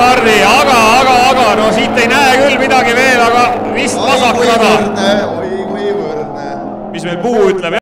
kaardi, aga no siit ei näe küll midagi veel, aga vist vasak taga. Oi kui võrdne. Mis meil puu ütleb?